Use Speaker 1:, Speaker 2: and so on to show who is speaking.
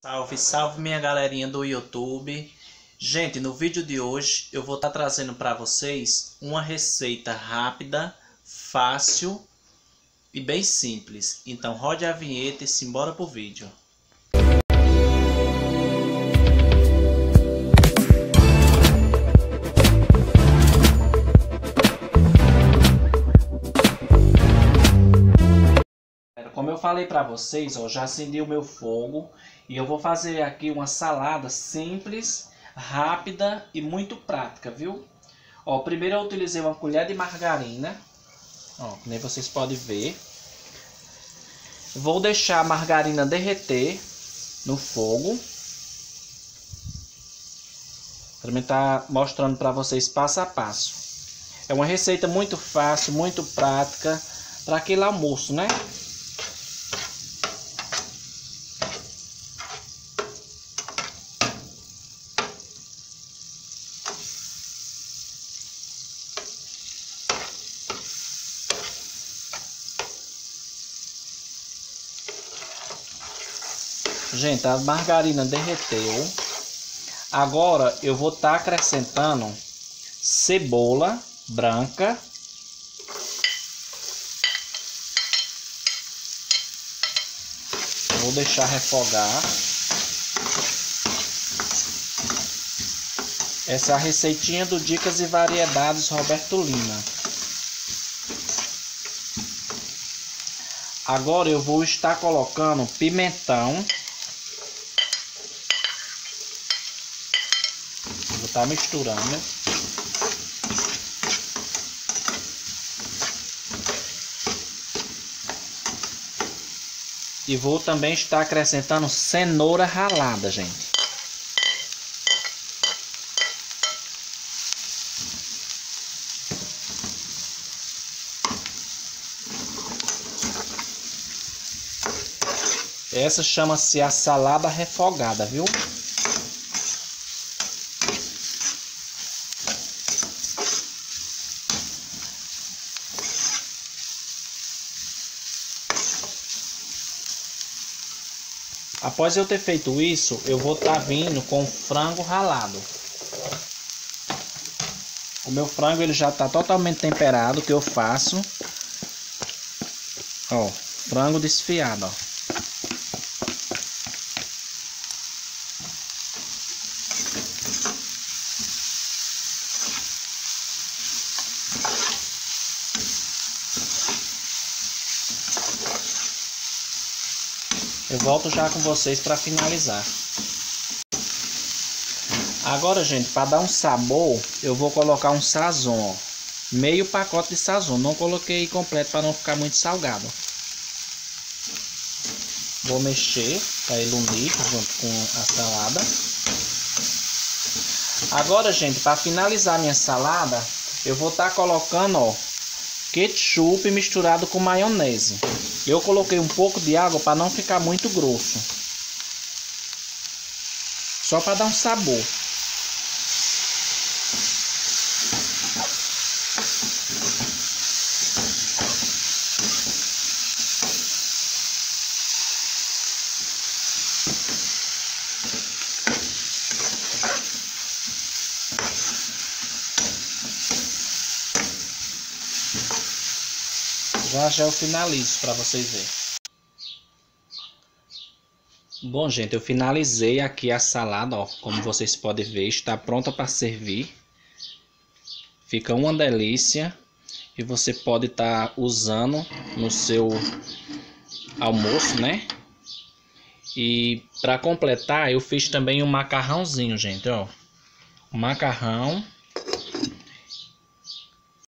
Speaker 1: Salve, salve minha galerinha do YouTube. Gente, no vídeo de hoje eu vou estar trazendo para vocês uma receita rápida, fácil e bem simples. Então rode a vinheta e simbora pro vídeo. Como eu falei para vocês, ó, já acendi o meu fogo e eu vou fazer aqui uma salada simples, rápida e muito prática, viu? Ó, primeiro eu utilizei uma colher de margarina, ó, nem vocês podem ver. Vou deixar a margarina derreter no fogo. Para mim estar mostrando para vocês passo a passo. É uma receita muito fácil, muito prática para aquele almoço, né? Gente, a margarina derreteu. Agora eu vou estar acrescentando cebola branca. Vou deixar refogar. Essa é a receitinha do Dicas e Variedades Roberto Lima. Agora eu vou estar colocando pimentão. Vou estar misturando. E vou também estar acrescentando cenoura ralada, gente. Essa chama-se a salada refogada, viu? Após eu ter feito isso, eu vou estar vindo com frango ralado. O meu frango ele já está totalmente temperado, que eu faço. Ó, frango desfiado, ó. Eu volto já com vocês para finalizar. Agora, gente, para dar um sabor, eu vou colocar um sazon, ó. Meio pacote de sazon. Não coloquei completo para não ficar muito salgado. Vou mexer para ele unir junto com a salada. Agora, gente, para finalizar minha salada, eu vou estar colocando, ó, ketchup misturado com maionese. Eu coloquei um pouco de água para não ficar muito grosso. Só para dar um sabor. Já eu finalizo para vocês verem. Bom, gente, eu finalizei aqui a salada, ó. Como vocês podem ver, está pronta para servir. Fica uma delícia. E você pode estar usando no seu almoço, né? E para completar, eu fiz também um macarrãozinho, gente, ó. Um macarrão